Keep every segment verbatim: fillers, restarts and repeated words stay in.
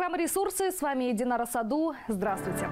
Программа «Ресурсы». С вами Динара Саду. Здравствуйте.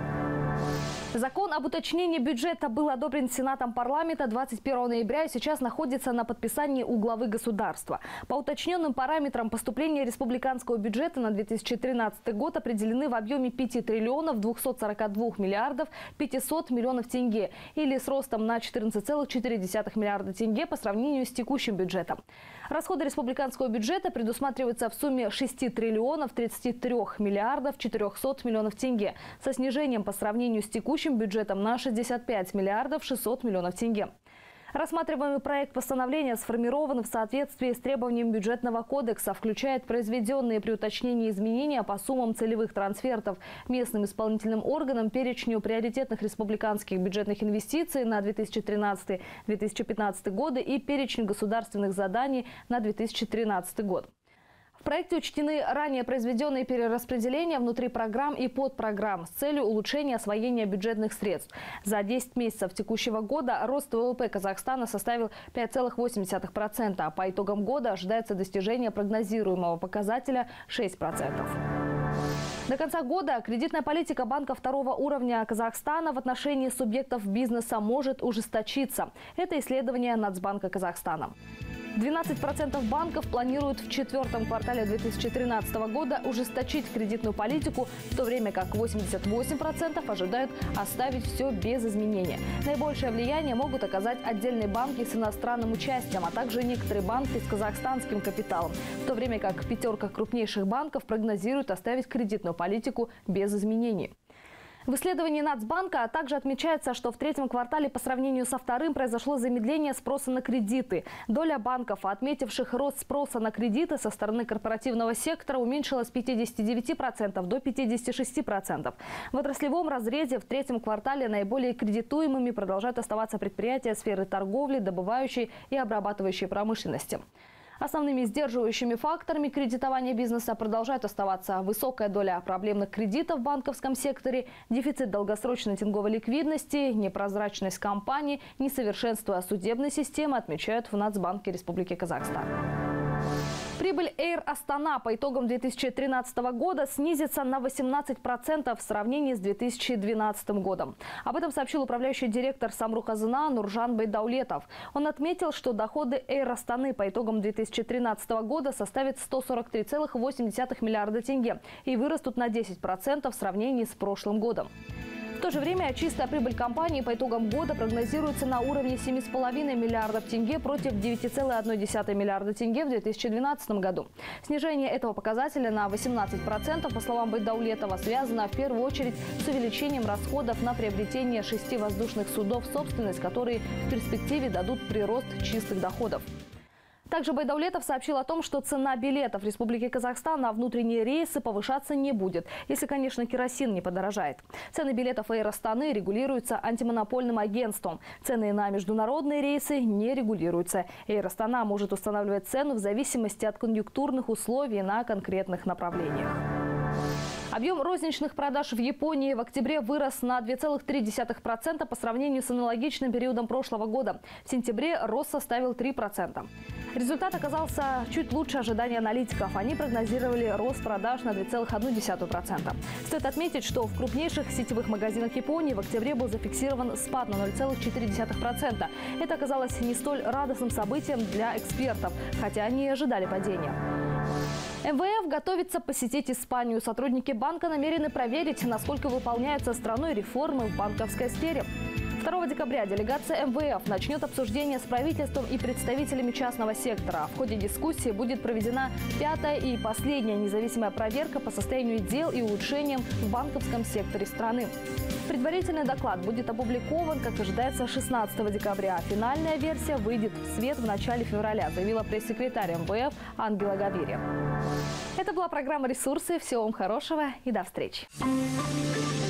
Закон об уточнении бюджета был одобрен Сенатом парламента двадцать первого ноября и сейчас находится на подписании у главы государства. По уточненным параметрам поступления республиканского бюджета на две тысячи тринадцатый год определены в объеме пяти триллионов двухсот сорока двух миллиардов пятисот миллионов тенге или с ростом на четырнадцать целых четыре десятых миллиарда тенге по сравнению с текущим бюджетом. Расходы республиканского бюджета предусматриваются в сумме шести триллионов тридцати трёх миллиардов четырёхсот миллионов тенге со снижением по сравнению с текущим бюджетом на шестьдесят пять миллиардов шестьсот миллионов тенге. Рассматриваемый проект постановления сформирован в соответствии с требованием бюджетного кодекса, включает произведенные при уточнении изменения по суммам целевых трансфертов местным исполнительным органам, перечню приоритетных республиканских бюджетных инвестиций на две тысячи тринадцатый — две тысячи пятнадцатый годы и перечень государственных заданий на две тысячи тринадцатый год. В проекте учтены ранее произведенные перераспределения внутри программ и подпрограмм с целью улучшения освоения бюджетных средств. За десять месяцев текущего года рост ВВП Казахстана составил пять целых восемь десятых процента, а по итогам года ожидается достижение прогнозируемого показателя шесть процентов. До конца года кредитная политика банка второго уровня Казахстана в отношении субъектов бизнеса может ужесточиться. Это исследование Нацбанка Казахстана. двенадцать процентов банков планируют в четвертом квартале две тысячи тринадцатого года ужесточить кредитную политику, в то время как восемьдесят восемь процентов ожидают оставить все без изменения. Наибольшее влияние могут оказать отдельные банки с иностранным участием, а также некоторые банки с казахстанским капиталом, в то время как пятерка крупнейших банков прогнозирует оставить кредитную политику без изменений. В исследовании Нацбанка также отмечается, что в третьем квартале по сравнению со вторым произошло замедление спроса на кредиты. Доля банков, отметивших рост спроса на кредиты со стороны корпоративного сектора, уменьшилась с пятидесяти девяти процентов до пятидесяти шести процентов. В отраслевом разрезе в третьем квартале наиболее кредитуемыми продолжают оставаться предприятия сферы торговли, добывающей и обрабатывающей промышленности. Основными сдерживающими факторами кредитования бизнеса продолжают оставаться высокая доля проблемных кредитов в банковском секторе, дефицит долгосрочной тенговой ликвидности, непрозрачность компаний, несовершенство судебной системы, отмечают в Нацбанке Республики Казахстан. Прибыль Эйр Астана по итогам две тысячи тринадцатого года снизится на восемнадцать процентов в сравнении с две тысячи двенадцатым годом. Об этом сообщил управляющий директор Самрұқ-Қазына Нуржан Байдаулетов. Он отметил, что доходы Эйр Астаны по итогам две тысячи тринадцатого года составят сто сорок три целых восемь десятых миллиарда тенге и вырастут на десять процентов в сравнении с прошлым годом. В то же время чистая прибыль компании по итогам года прогнозируется на уровне семи с половиной миллиардов тенге против девяти целых одной десятой миллиарда тенге в две тысячи двенадцатом году. Снижение этого показателя на восемнадцать процентов, по словам Байдаулетова, связано в первую очередь с увеличением расходов на приобретение шести воздушных судов, собственность, которые в перспективе дадут прирост чистых доходов. Также Байдаулетов сообщил о том, что цена билетов в Республике Казахстан на внутренние рейсы повышаться не будет, если, конечно, керосин не подорожает. Цены билетов Эйр Астаны регулируются антимонопольным агентством. Цены на международные рейсы не регулируются. Эйр Астана может устанавливать цену в зависимости от конъюнктурных условий на конкретных направлениях. Объем розничных продаж в Японии в октябре вырос на две целых три десятых процента по сравнению с аналогичным периодом прошлого года. В сентябре рост составил три процента. Результат оказался чуть лучше ожиданий аналитиков. Они прогнозировали рост продаж на две целых одну десятую процента. Стоит отметить, что в крупнейших сетевых магазинах Японии в октябре был зафиксирован спад на ноль целых четыре десятых процента. Это оказалось не столь радостным событием для экспертов, хотя они и ожидали падения. эм вэ эф готовится посетить Испанию. Сотрудники банка намерены проверить, насколько выполняются страной реформы в банковской сфере. второго декабря делегация эм вэ эф начнет обсуждение с правительством и представителями частного сектора. В ходе дискуссии будет проведена пятая и последняя независимая проверка по состоянию дел и улучшениям в банковском секторе страны. Предварительный доклад будет опубликован, как ожидается, шестнадцатого декабря. Финальная версия выйдет в свет в начале февраля, заявила пресс-секретарь эм вэ эф Ангела Гавири. Это была программа «Ресурсы». Всего вам хорошего и до встречи.